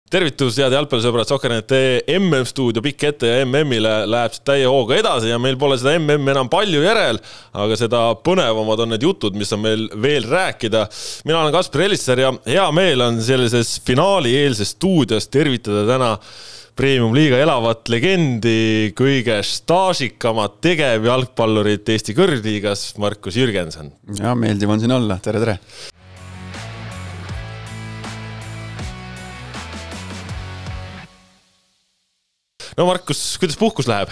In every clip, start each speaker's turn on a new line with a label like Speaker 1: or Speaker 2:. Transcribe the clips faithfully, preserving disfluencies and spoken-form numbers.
Speaker 1: Tervitus, head jalgpallisõbrad, Sokkernet M M-stuudio pikk ette ja M M-ile läheb täie hooga edasi ja meil pole seda M M enam palju järel, aga seda põnevamad on need jutud, mis on meil veel rääkida. Mina olen Kaspar Elisser ja hea meel on sellises finaali eelses stuudios tervitada täna Premium Liiga elavat legendi, kõige staažikamat tegev jalgpallurit Eesti kõrgliigas, Markus Jürgensen.
Speaker 2: Ja, meeldiv on siin olla. Tere, tere!
Speaker 1: No Markus, kuidas puhkus läheb?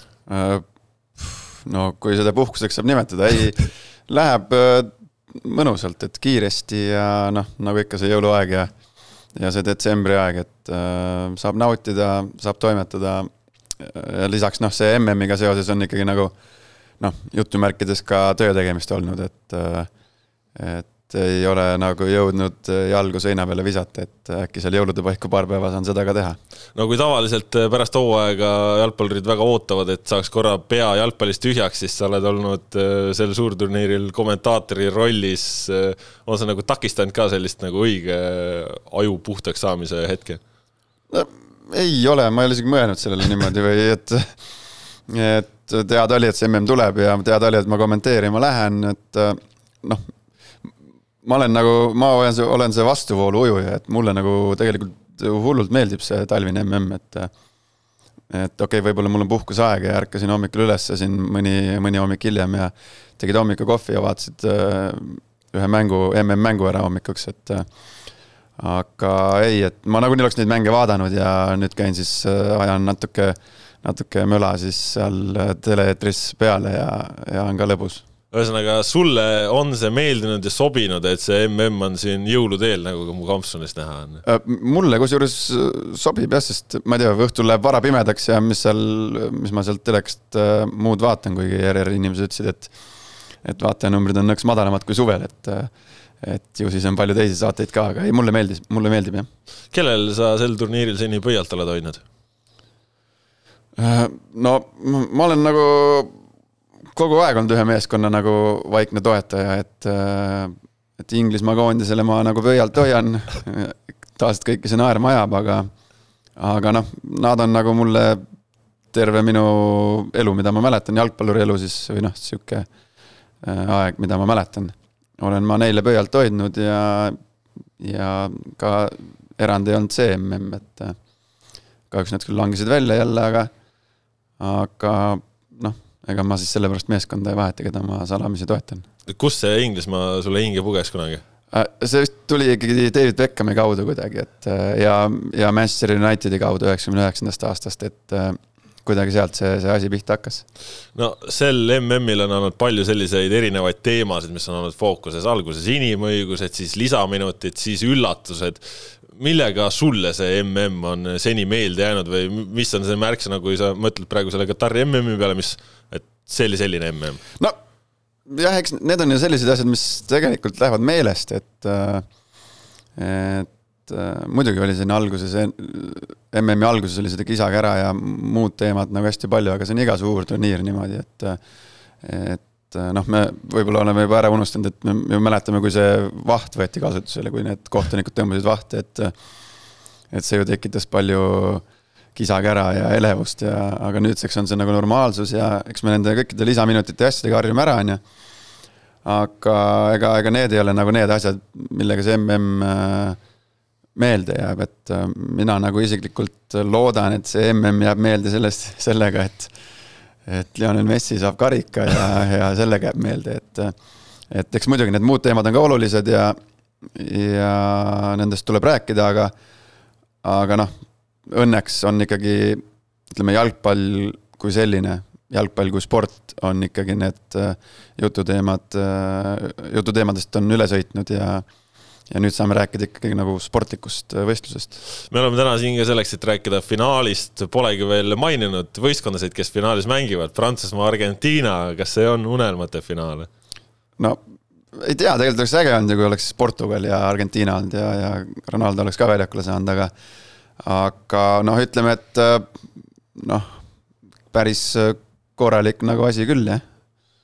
Speaker 2: No kui seda puhkuseks saab nimetada, ei läheb mõnusalt, et kiiresti ja noh, nagu ikka see jõuluaeg ja, ja see detsembri aeg, et äh, saab nautida, saab toimetada ja lisaks noh, see M M-iga seoses on ikkagi nagu noh, jutumärkides ka töö tegemist olnud, et, et ei ole nagu jõudnud jalgu seina peale visata, et äkki seal jõulude paiku paar päeva saan seda ka teha.
Speaker 1: No kui tavaliselt pärast hooaega jalgpallurid väga ootavad, et saaks korra pea jalgpallist tühjaks, siis sa oled olnud sel suurturniiril kommentaatori rollis. On sa nagu takistanud ka sellist nagu õige aju puhtaks saamise hetke?
Speaker 2: No, ei ole, ma ei ole isegi mõelnud sellele niimoodi või et, et teada oli, et see M M tuleb ja teada oli, et ma kommenteerima lähen, et noh, ma olen nagu, ma olen see, olen see vastuvoolu ujuja, et mulle nagu tegelikult hullult meeldib see talvine M M, et et okei, võib-olla mul on puhkusaeg ja ärkasin hommikul üles siin mõni, mõni hommik hiljem ja tegid hommikul kohvi ja vaatasid ühe mängu, M M mängu ära hommikuks, et aga ei, et ma nagunii oleks neid mänge vaadanud ja nüüd käin siis ajan natuke, natuke möla siis seal teleetris peale ja, ja on ka lõbus.
Speaker 1: Ühesõnaga, sulle on see meeldinud ja sobinud, et see M M on siin jõuluteel, nagu ka mu kampsunist näha on?
Speaker 2: Mulle kusjuures sobib jah, sest ma ei tea, õhtul läheb vara pimedaks ja mis, seal, mis ma sealt telekast muud vaatan, kuigi R R inimesed ütlesid, et, et vaatajanumbrid on nõks madalamad kui suvel, et, et ju siis on palju teisi saateid ka, aga ei, mulle meeldib, mulle meeldib jah.
Speaker 1: Kellel sa sel turniiril seni pöialt oled hoidnud?
Speaker 2: No, ma olen nagu kogu aeg on ühe meeskonna nagu vaikne toetaja, et, et Inglismaa koondisele ma nagu pöialt hoian, taast kõike see naerma ajab, aga, aga noh, nad on nagu mulle terve minu elu, mida ma mäletan, jalgpalluri elu siis, või noh, siuke aeg, mida ma mäletan. Olen ma neile pöialt hoidnud ja, ja ka erand ei olnud see M M, et kahjuks nad küll langesid välja jälle, aga, aga noh, ega ma siis sellepärast meeskonda ei vaheta, keda ma salamisi toetan.
Speaker 1: Kus see Inglismaa sulle hinge puges kunagi?
Speaker 2: See tuli ikkagi David Beckhami kaudu kuidagi, et, ja, ja Manchester Unitedi kaudu üheksakümne üheksandast aastast, et kuidagi sealt see, see asi pihta hakkas.
Speaker 1: No sel M M-il on olnud palju selliseid erinevaid teemasid, mis on olnud fookuses. Alguses inimõigused, siis lisaminutid, siis üllatused. Millega sulle see M M on seni meelde jäänud või mis on see märksõna, kui sa mõtled praegu selle Katari M M-i peale, mis, et see oli selline M M?
Speaker 2: No jah, eks need on ju sellised asjad, mis tegelikult lähevad meelest, et, et muidugi oli siin alguses, M M-i alguses oli seda kisakära ja muud teemad nagu hästi palju, aga see on iga suur turniir niimoodi, et, et noh, me võib-olla oleme juba ära unustanud, et me, me mäletame, kui see vaht võeti kasutusele, kui need kohtunikud tõmbasid vahti, et, et see ju tekitas palju kisakära ja elevust, ja, aga nüüdseks on see nagu normaalsus ja eks me nende kõikide lisaminutite asjadega harjume ära, on ja. Aga ega, ega need ei ole nagu need asjad, millega see M M meelde jääb, et mina nagu isiklikult loodan, et see M M jääb meelde sellest, sellega, et et Lionel Messi saab karika ja, ja sellega jääb meelde, et, et eks muidugi need muud teemad on ka olulised ja, ja nendest tuleb rääkida, aga, aga noh, õnneks on ikkagi, ütleme, jalgpall kui selline, jalgpall kui sport on ikkagi need jututeemad, jututeemadest on üle sõitnud ja Ja nüüd saame rääkida ikkagi nagu sportlikust võistlusest.
Speaker 1: Me oleme täna siin ka selleks, et rääkida finaalist. Polegi veel maininud võistkondasid, kes finaalis mängivad. Prantsusmaa, Argentiina. Kas see on unelmate finaal?
Speaker 2: No, ei tea, tegelikult oleks äge olnud, kui oleks Portugal ja Argentiina olnud ja, ja Ronaldo oleks ka väljakule saanud, aga, aga noh, ütleme, et noh, päris korralik nagu asi küll, jah.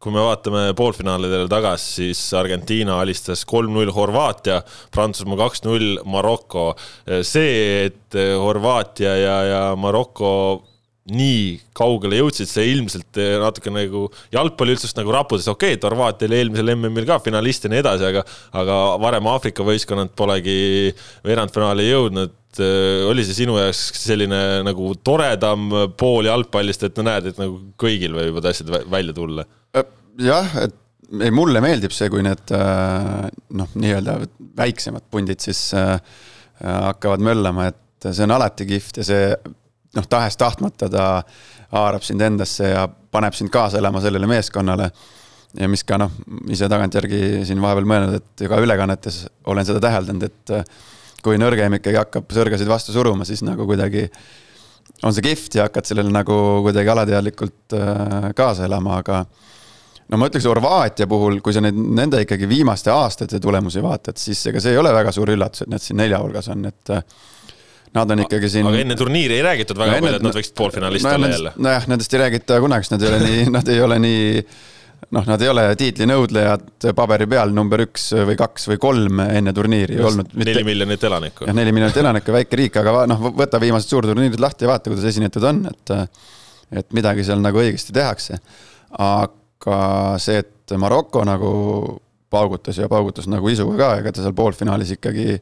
Speaker 1: kui me vaatame poolfinaalidele tagasi, siis Argentiina alistas kolm null Horvaatia, Prantsusmaa kaks null Marokko. See, et Horvaatia ja, ja Marokko nii kaugele jõudsid, see ilmselt natuke nagu jalgpalliüldsust nagu rapudes. Okei, et Horvaatia oli eelmisel M M-il ka finalist ja nii edasi, aga, aga varem Aafrika võistkonnad polegi veerandfinaali jõudnud. Oli see sinu jaoks selline nagu toredam pool jalgpallist, et näed, et nagu kõigil võivad asjad välja tulla?
Speaker 2: Jah, et ei, mulle meeldib see, kui need noh, nii-öelda väiksemad pundid siis äh, hakkavad möllama, et see on alati kihvt ja see noh, tahes tahtmata ta haarab sind endasse ja paneb sind kaasa elama sellele meeskonnale ja mis ka noh, ise tagantjärgi siin vahepeal mõelnud, et ka ülekannetes olen seda täheldanud, et kui nõrgem ikkagi hakkab sõrgasid vastu suruma, siis nagu kuidagi on see kihvt ja hakkad sellele nagu kuidagi alateadlikult kaasa elama, aga no ma ütleks Horvaatia puhul, kui sa neid, nende ikkagi viimaste aastate tulemusi vaatad, siis ega see ei ole väga suur üllatus, et need siin nelja hulgas on, et nad on ikkagi siin...
Speaker 1: Aga enne turniiri ei räägitud väga no, palju, et nad võiksid poolfinalist olla jälle.
Speaker 2: Nojah, nendest ei räägita kunagi, nad ei ole nii, nad ei ole nii noh, nad ei ole tiitlinõudlejad paberi peal number üks või kaks või kolm enne turniiri. Olnud,
Speaker 1: neli miljonit elanikku.
Speaker 2: Jah, neli miljonit elanikku, väike riik, aga noh, võta viimased suurturniirid lahti ja vaata, kuidas esinetud on, et, et midagi seal nagu õigesti tehakse. Aga see, et Marokko nagu paugutas ja paugutas nagu isuga ka, ega ta seal poolfinaalis ikkagi,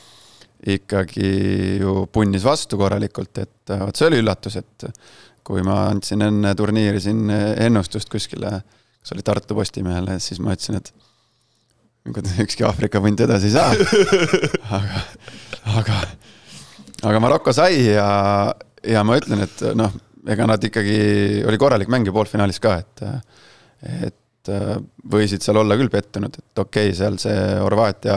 Speaker 2: ikkagi ju punnis vastu korralikult, et see oli üllatus, et kui ma andsin enne turniiri siin ennustust kuskile kas oli Tartu Postimehele, siis ma ütlesin, et ükski Aafrika punt edasi ei saa. aga, aga, aga Marokko sai ja, ja ma ütlen, et noh, ega nad ikkagi oli korralik mäng poolfinaalis ka, et, et võisid seal olla küll pettunud, et okei, seal see Horvaatia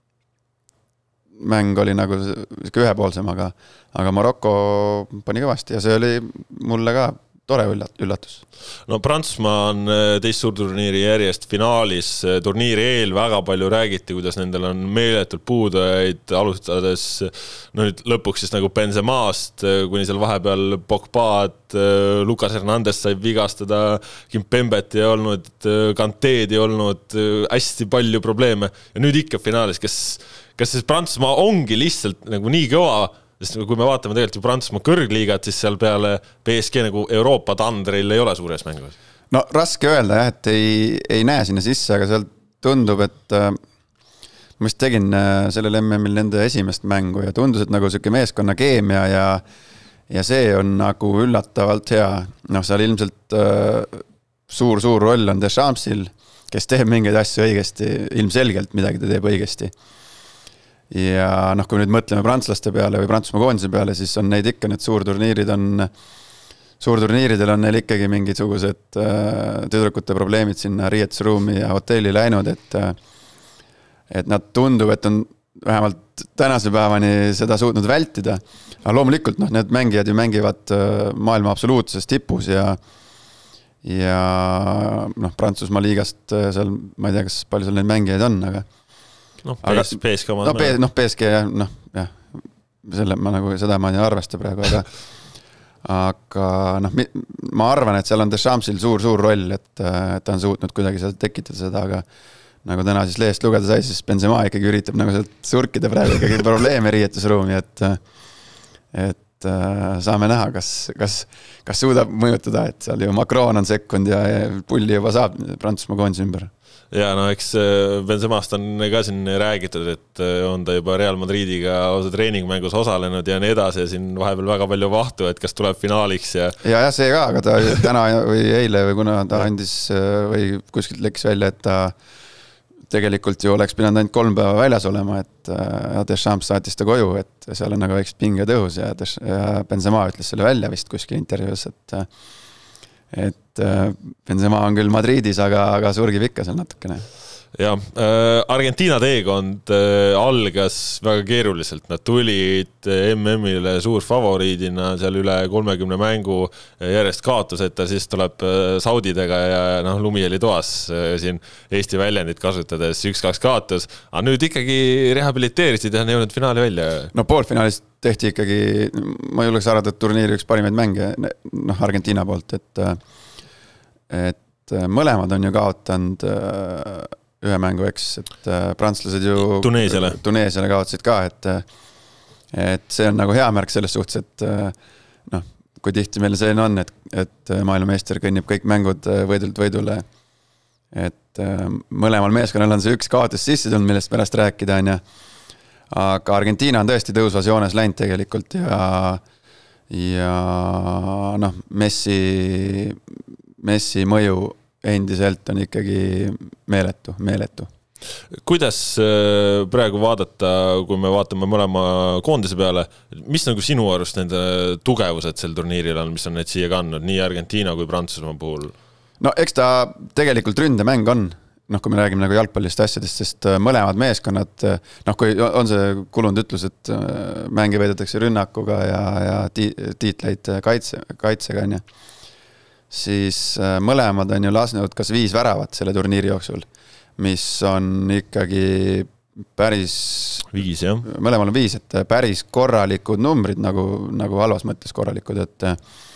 Speaker 2: mäng oli nagu ühepoolsem, aga, aga Marokko pani kõvasti ja see oli mulle ka tore üllatus.
Speaker 1: No Prantsusmaa on teist suurturniiri järjest finaalis. Turniiri eel väga palju räägiti, kuidas nendel on meeletult puudujaid, alustades no nüüd lõpuks siis nagu Benzemaast, kuni seal vahepeal Pogbaad, Lucas Hernandez sai vigastada, Kimpembet ei olnud, Kanteed ei olnud, hästi palju probleeme. Ja nüüd ikka finaalis, kas, kas siis Prantsusmaa ongi lihtsalt nagu nii kõva, sest kui me vaatame tegelikult ju Prantsusmaa kõrgliigat, siis seal peale P S G nagu Euroopa tandril ei ole suures mängus.
Speaker 2: No raske öelda jah, et ei, ei näe sinna sisse, aga seal tundub, et äh, ma vist tegin äh, sellel M M-il nende esimest mängu ja tundus, et nagu selline meeskonna keemia ja, ja see on nagu üllatavalt hea. Noh, seal ilmselt äh, suur, suur roll on Deschampsil, kes teeb mingeid asju õigesti, ilmselgelt midagi ta teeb õigesti. Ja noh, kui nüüd mõtleme prantslaste peale või Prantsusmaa koondise peale, siis on neid ikka need suurturniirid on, suurturniiridel on neil ikkagi mingisugused äh, tüdrukute probleemid sinna riietusruumi ja hotelli läinud, et, et nad tundub, et on vähemalt tänase päevani seda suutnud vältida. Aga loomulikult noh, need mängijad ju mängivad maailma absoluutses tipus ja, ja noh, Prantsusmaa liigast seal, ma ei tea, kas palju seal neid mängijaid on, aga
Speaker 1: noh, P S G
Speaker 2: no, no P S G noh, jah, selle ma nagu seda ma ei arvesta praegu, aga aga noh, ma arvan, et seal on Deschampsil suur, suur roll, et ta on suutnud kuidagi seal tekitada seda, aga nagu täna siis lehest lugeda sai, siis Benzema ikkagi üritab nagu sealt surkida praegu ikkagi probleeme riietusruumi, et et saame näha, kas, kas, kas suudab mõjutada, et seal ju Macron on sekund ja pulli juba saab Prantsusmaa koondise ümber.
Speaker 1: Ja no eks Benzemast on ka siin räägitud, et on ta juba Real Madridiga osa treeningmängus osalenud ja nii edasi ja siin vahepeal väga palju vahtu, et kas tuleb finaaliks ja... Ja, ja see ka, aga ta täna või eile või kuna ta andis või kuskilt läks välja, et ta tegelikult ju oleks pidanud ainult kolm päeva väljas olema, et Deschamps saatis ta koju, et seal on nagu väikest pinge tõhus ja, ja Benzema ütles selle välja vist kuskil intervjuus, et et Benzema on küll Madridis, aga, aga surgib ikka seal natukene. Ja, äh, Argentiina teekond äh, algas väga keeruliselt. Nad tulid M M-ile suur favoriidina seal üle kolmekümne mängu järjest kaotuseta, siis tuleb äh, Saudidega ja noh, lumi oli toas äh, siin Eesti väljendit kasutades üks kaks kaotus. Aga nüüd ikkagi rehabiliteerisid ja on jõudnud finaali välja.
Speaker 2: No poolfinaalis tehti ikkagi, ma julgeks arvata, et turniiri üks parimaid mänge noh, Argentiina poolt, et, et et mõlemad on ju kaotanud ühe mängu, eks, et prantslased ju
Speaker 1: Tuneesiale,
Speaker 2: Tuneesiale kaotasid ka, et et see on nagu hea märk selles suhtes, et noh, kui tihti meil selline on, et, et maailmameister kõnnib kõik mängud võidult võidule, et mõlemal meeskonnal on see üks kaotus sisse tulnud, millest pärast rääkida on ja aga Argentiina on tõesti tõusvas joones läinud tegelikult ja ja noh, Messi Messi mõju endiselt on ikkagi meeletu, meeletu.
Speaker 1: Kuidas praegu vaadata, kui me vaatame mõlema koondise peale, mis nagu sinu arust nende tugevused sel turniiril on, mis on need siia kandnud, nii Argentiina kui Prantsusmaa puhul?
Speaker 2: No eks ta tegelikult ründemäng on, noh, kui me räägime nagu jalgpallist asjadest, sest mõlemad meeskonnad, noh, kui on see kulunud ütlus, et mänge veedetakse rünnakuga ja, ja tiitleid kaitse, kaitsega, on ju, siis mõlemad on ju lasnud kas viis väravat selle turniiri jooksul, mis on ikkagi päris
Speaker 1: viis, jah.
Speaker 2: Mõlemal on viis, et päris korralikud numbrid, nagu, nagu halvas mõttes korralikud, et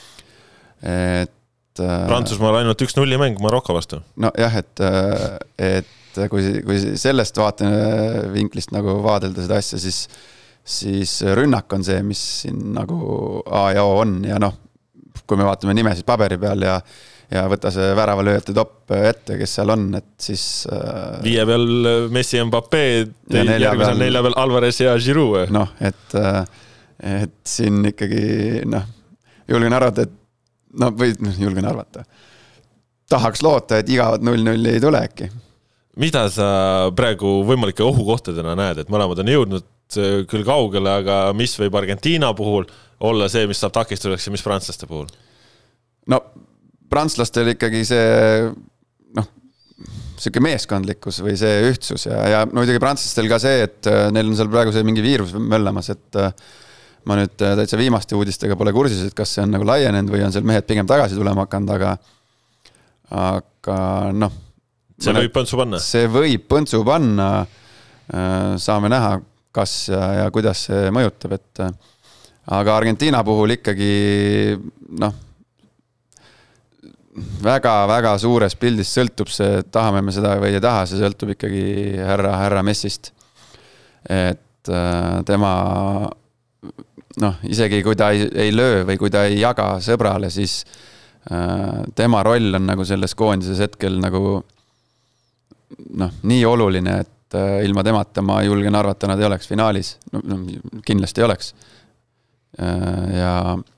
Speaker 2: et
Speaker 1: Prantsusmaal ainult üks nulli mäng Maroko vastu.
Speaker 2: No jah, et, et kui, kui sellest vaate vinklist nagu vaadelda seda asja, siis, siis rünnak on see, mis siin nagu A ja O on ja noh, kui me vaatame nimesid paberi peal ja, ja võta see väravalööjate top ette, kes seal on, et siis
Speaker 1: viie peal Messi ja Mbappé, järgmisel nelja peal Alvarez ja Giroud.
Speaker 2: Noh, et, et siin ikkagi noh, julgen arvata, et no või julgen arvata. Tahaks loota, et igavat null null ei tule äkki.
Speaker 1: Mida sa praegu võimalike ohukohtadena näed, et mõlemad on jõudnud küll kaugele, aga mis võib Argentiina puhul olla see, mis saab takistuseks ja mis prantslaste puhul?
Speaker 2: No, prantslastel ikkagi see noh, siuke meeskondlikkus või see ühtsus ja, ja no muidugi prantslastel ka see, et neil on seal praegu see mingi viirus möllamas, et ma nüüd täitsa viimaste uudistega pole kursis, et kas see on nagu laienenud või on seal mehed pigem tagasi tulema hakanud, aga aga noh.
Speaker 1: See mõne, võib põntsu panna?
Speaker 2: See võib põntsu panna. Saame näha, kas ja, ja kuidas see mõjutab, et aga Argentiina puhul ikkagi noh, väga-väga suures pildis sõltub see, tahame me seda või ei taha, see sõltub ikkagi härra, härra Messist. Et tema noh, isegi kui ta ei, ei löö või kui ta ei jaga sõbrale, siis äh, tema roll on nagu selles koondises hetkel nagu noh, nii oluline, et äh, ilma temata ma julgen arvata, nad ei oleks finaalis. No, no, kindlasti ei oleks. Äh, ja,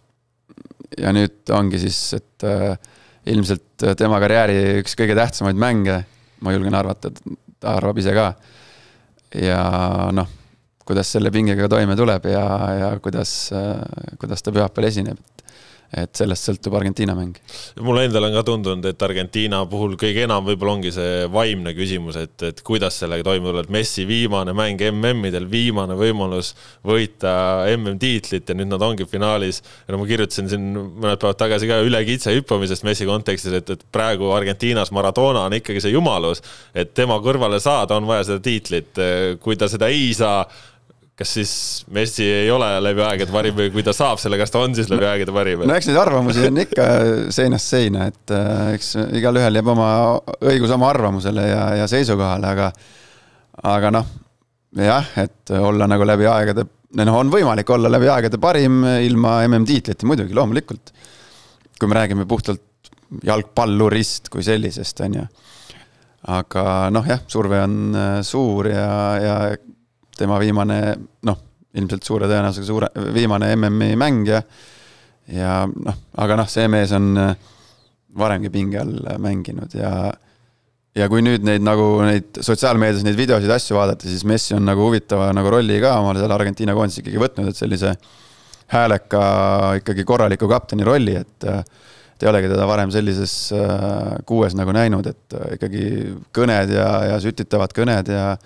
Speaker 2: ja nüüd ongi siis, et äh, ilmselt tema karjääri üks kõige tähtsamaid mänge, ma julgen arvata, ta arvab ise ka. Ja noh, kuidas selle pingega toime tuleb ja, ja kuidas, kuidas ta pühapäeval esineb. Et sellest sõltub Argentiina mäng.
Speaker 1: Mulle endal on ka tundunud, et Argentiina puhul kõige enam võib-olla ongi see vaimne küsimus, et, et kuidas sellega toime tuleb. Messi viimane mäng M M-idel, viimane võimalus võita M M-tiitlit ja nüüd nad ongi finaalis. Ja no ma kirjutasin siin mõned päevad tagasi ka üle kitse hüppamisest Messi kontekstis, et, et praegu Argentiinas Maradona on ikkagi see jumalus, et tema kõrvale saada on vaja seda tiitlit. Kui ta seda ei saa, kas siis Messi ei ole läbi aegade parim või kui ta saab selle, kas ta on siis läbi aegade parim?
Speaker 2: No eks neid arvamusi on ikka seinast seina, et eks igal ühel jääb oma õigus oma arvamusele ja, ja seisukohale, aga aga noh, jah, et olla nagu läbi aegade, no on võimalik olla läbi aegade parim ilma M M-tiitliti, muidugi, loomulikult. Kui me räägime puhtalt jalgpallurist kui sellisest, on ju. Aga noh, jah, surve on suur ja, ja tema viimane, noh, ilmselt suure tõenäosusega suure, viimane M M-i mäng ja, ja noh, aga noh, see mees on varemgi pinge all mänginud ja, ja kui nüüd neid nagu neid sotsiaalmeedias neid videosid asju vaadata, siis Messi on nagu huvitava nagu rolli ka omal seal Argentiina koondis ikkagi võtnud, et sellise hääleka ikkagi korraliku kapteni rolli, et ei olegi teda varem sellises kuues nagu näinud, et ikkagi kõned ja, ja sütitavad kõned ja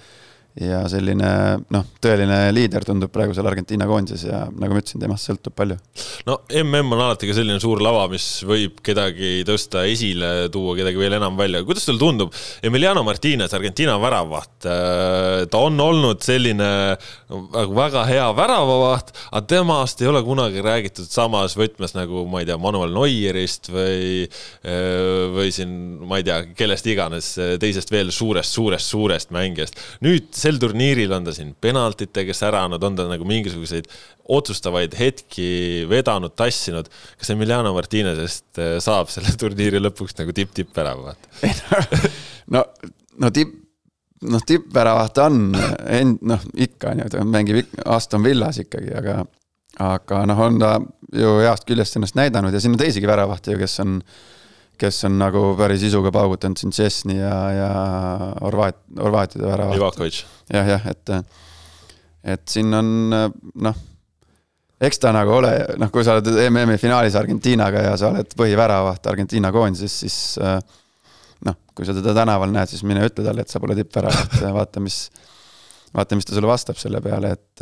Speaker 2: ja selline noh, tõeline liider tundub praegu seal Argentiina koondises ja nagu ma ütlesin, temast sõltub palju.
Speaker 1: No M M on alati ka selline suur lava, mis võib kedagi tõsta esile, tuua kedagi veel enam välja. Kuidas teil tundub? Emiliano Martínez, Argentiina väravavaht, ta on olnud selline väga hea väravavaht, aga temast ei ole kunagi räägitud samas võtmes nagu, ma ei tea, Manuel Neuerist või, või siin, ma ei tea, kellest iganes teisest veel suurest, suurest, suurest mängijast. Nüüd sel turniiril on ta siin penaltitega säranud, on ta nagu mingisuguseid otsustavaid hetki vedanud, tassinud. Kas Emiliano Martínezest saab selle turniiri lõpuks nagu tipp-tipp väravaht?
Speaker 2: no, no tipp, noh, tipp väravaht on, end, noh, ikka, ta mängib Aston Villas ikkagi, aga, aga noh, on ta ju heast küljest ennast näidanud ja siin on teisigi väravahti ju, kes on kes on nagu päris isuga paugutanud siin Česni ja, ja Orvaat, Orvaatide väravaht.
Speaker 1: Ivakovic.
Speaker 2: Jah, jah, et, et siin on, noh, eks ta nagu ole, noh, kui sa oled M M-i finaalis Argentiinaga ja sa oled põhiväravaht Argentiina koondises, siis noh, kui sa teda tänaval näed, siis mine ütle talle, et sa pole tippväravaht, vaata, mis, vaata, mis ta sulle vastab selle peale, et,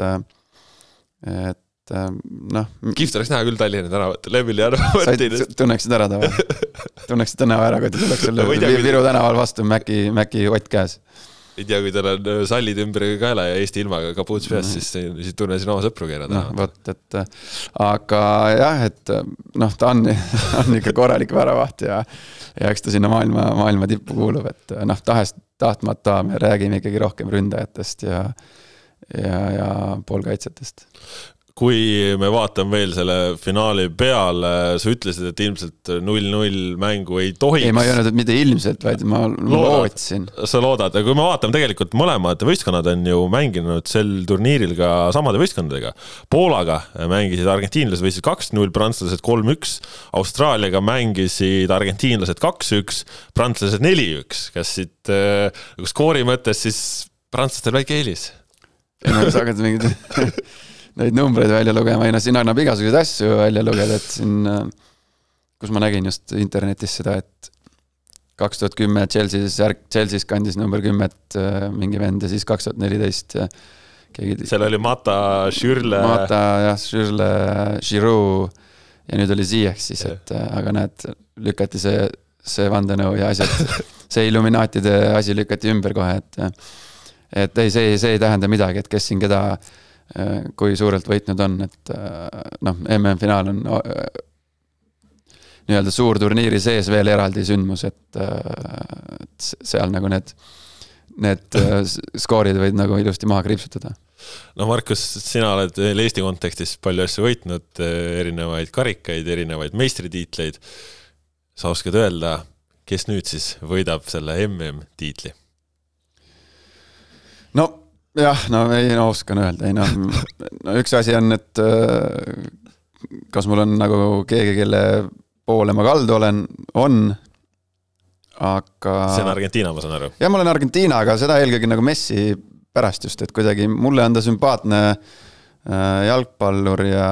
Speaker 2: et noh.
Speaker 1: Kihvt oleks näha küll Tallinna tänavat, Emiliano Martínez.
Speaker 2: Tunneksid ära ta või? Tunneksid tänava ära, kui ta tuleks selle Viru tänaval vastu Mäki, Mäki Ott käes.
Speaker 1: Ei tea, kui tal on sallid ümber kaela ja Eesti ilmaga kapuuts peas, siis, siis tunnesin oma sõpru keera
Speaker 2: tänavat. No, võt, et, aga jah, et noh, ta on, on ikka korralik väravaht ja, ja eks ta sinna maailma, maailma tippu kuulub, et noh, tahest, tahtmata me räägime ikkagi rohkem ründajatest ja, ja, ja poolkaitsetest.
Speaker 1: Kui me vaatame veel selle finaali peale, sa ütlesid, et ilmselt null null mängu ei tohiks.
Speaker 2: Ei, ma ei öelnud, et mitte ilmselt, vaid ma lootsin.
Speaker 1: Sa loodad, aga kui me vaatame tegelikult mõlemad võistkonnad on ju mänginud sel turniiril ka samade võistkondadega. Poolaga mängisid argentiinlased võistsid kaks null, prantslased kolm üks, Austraaliaga mängisid argentiinlased kaks üks, prantslased neli üks. Kas siit nagu skoori mõttes siis prantslastel väike eelis?
Speaker 2: Ei, no sa hakkad mingid... neid numbreid välja lugema, ei no siin annab igasuguseid asju välja lugeda, et siin, kus ma nägin just internetis seda, et kaks tuhat kümme Chelsea's, Chelsea's kandis number kümmet mingi vend ja siis kaks tuhat neliteist keegi...
Speaker 1: Seal oli Mata, Schürle...
Speaker 2: Mata, jah, Schürle, Giroud ja nüüd oli Ziyech siis, et aga näed, lükati see, see vandenõu ja asjad, see Illuminatide asi lükati ümber kohe, et, et ei, see, see ei tähenda midagi, et kes siin keda kui suurelt võitnud on, et noh, M M-finaal on nii-öelda suur turniiri sees veel eraldi sündmus, et, et seal nagu need, need skoorid võid nagu ilusti maha kriipsutada.
Speaker 1: No Markus, sina oled veel Eesti kontekstis palju asju võitnud, erinevaid karikaid, erinevaid meistritiitleid. Sa oskad öelda, kes nüüd siis võidab selle M M-tiitli?
Speaker 2: No jah, no ei no, oskan öelda, ei no, no üks asi on, et kas mul on nagu keegi, kelle poole ma kaldu olen, on, aga...
Speaker 1: See on Argentiina, ma saan aru.
Speaker 2: Ja ma olen Argentiina, aga seda eelkõige nagu Messi pärast just, et kuidagi mulle on ta sümpaatne jalgpallur ja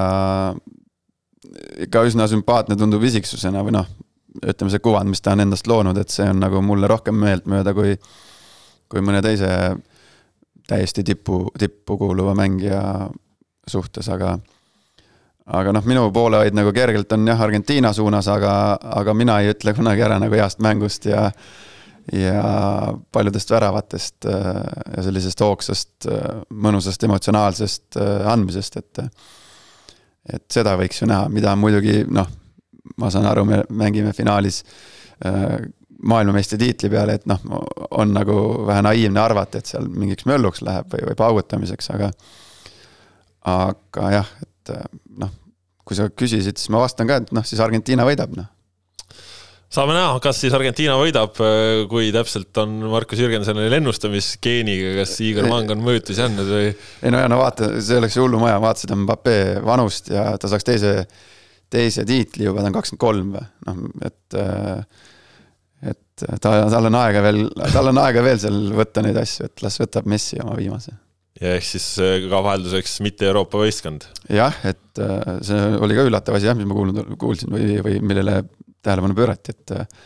Speaker 2: ka üsna sümpaatne tundub isiksusena või noh, ütleme see kuvand, mis ta on endast loonud, et see on nagu mulle rohkem meelt mööda kui, kui mõne teise täiesti tippu, tippu kuuluva mängija suhtes, aga aga noh, minu poolehoid nagu kergelt on jah Argentiina suunas, aga, aga mina ei ütle kunagi ära nagu heast mängust ja, ja paljudest väravatest ja sellisest hoogsast, mõnusast, emotsionaalsest andmisest, et, et seda võiks ju näha, mida muidugi, noh, ma saan aru, me mängime finaalis maailmameistri tiitli peale, et noh, on nagu vähe naiivne arvata, et seal mingiks mölluks läheb või, või paugutamiseks, aga aga jah, et noh, kui sa küsisid, siis ma vastan ka, et noh, siis Argentiina võidab, noh.
Speaker 1: Saame näha, kas siis Argentiina võidab, kui täpselt on Markus Jürgensoni lennustamisgeeniga, kas Igor Mang on mõjutusi andnud või? Ei
Speaker 2: no ja no vaata, see oleks hullu maja, vaata seda Mbappé vanust ja ta saaks teise, teise tiitli juba, ta on kakskümmend kolm või, noh, et et ta, tal on aega veel, tal on aega veel seal võtta neid asju, et las võtab Messi oma viimase.
Speaker 1: Ja ehk siis ka vahelduseks mitte Euroopa võistkond.
Speaker 2: Jah, et see oli ka üllatav asi, jah, mis ma kuulnud, kuulsin või, või millele tähelepanu pöörati, et,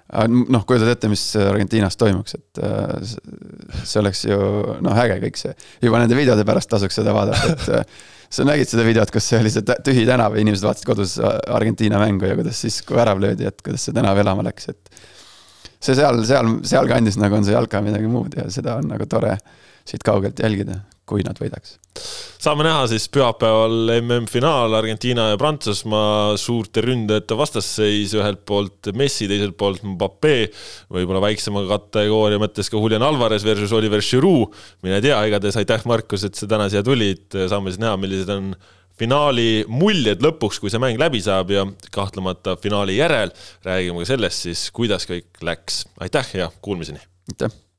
Speaker 2: noh, kujutad ette, mis Argentiinas toimuks, et see oleks ju noh, äge kõik see. Juba nende videode pärast tasuks seda vaadata, et sa nägid seda videot, kus see oli see tühi tänav ja inimesed vaatasid kodus Argentiina mängu ja kuidas siis, kui ärav löödi, et kuidas see tänav elama läks, et see seal, seal, seal kandis nagu on see jalka midagi muud ja seda on nagu tore siit kaugelt jälgida, kui nad võidaks.
Speaker 1: Saame näha siis pühapäeval M M-finaal Argentiina ja Prantsusmaa suurte ründajate vastasseis, ühelt poolt Messi, teiselt poolt Mbappé, võib-olla väiksema kategooria mõttes ka Julian Alvarez versus Oliver Giroud. Mine tea, igades aitäh Markus, et see täna siia tulid, saame siis näha, millised on finaali muljed lõpuks, kui see mäng läbi saab ja kahtlemata finaali järel räägime ka sellest siis, kuidas kõik läks. Aitäh ja kuulmiseni!
Speaker 2: Aitäh!